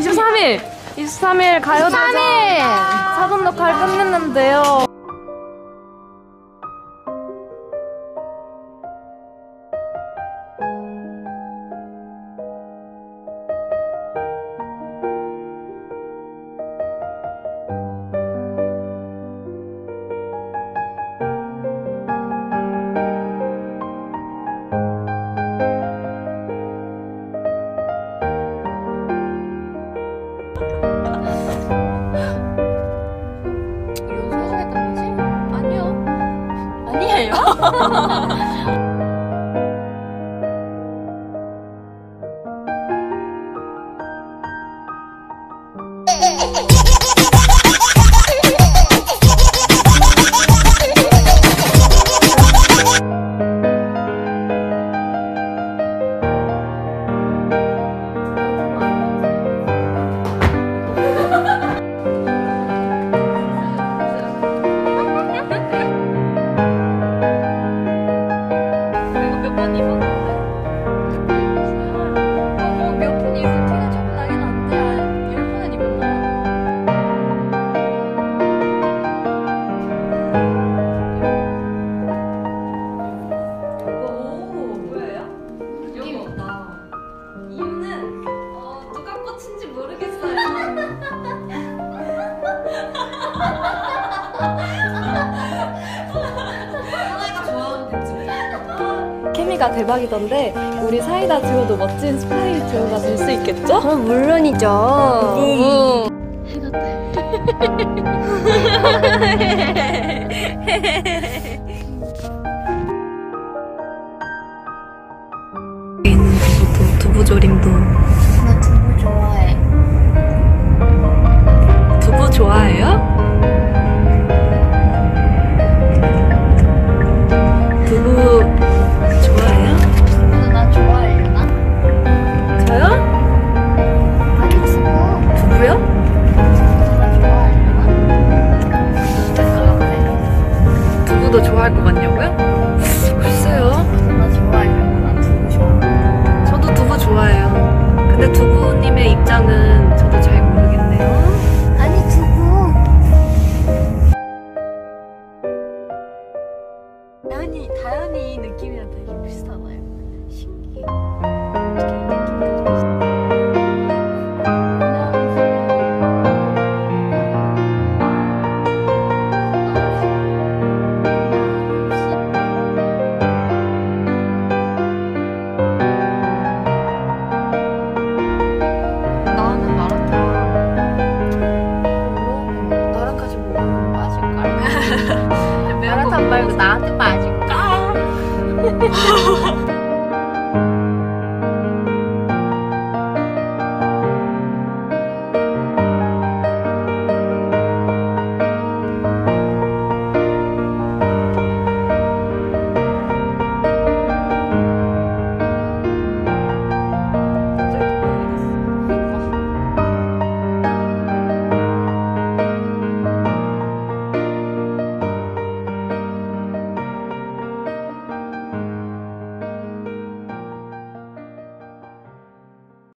23일! 23일 가요대전 사전 녹화를 끝냈는데요. 케미가 대박이던데 우리 사이다 듀오도 멋진 스파이 듀오가 될 수 있겠죠? 물론이죠. 두부조림도. 나 두부 좋아해. 두부 좋아해요? 두부 좋아해요? 근데 나 좋아하려나? 저요? 아니 두부. 두부요? 나 좋아하려나? 두부도 좋아할 것 같냐고요? 글쎄요. 나 좋아하려나? 나 두부 좋아. 저도 두부 좋아해요. 근데 두부님의 입장은 저도 잘 모르겠네요. 아니 두부. 다현이 느낌이랑 되게 비슷하나요? 신기해. 어떻게 이 느낌이 가지고 나는 마라탕. 나랑 같이 먹으면 맞을까? 마라탕 말고 나한테 맞을까?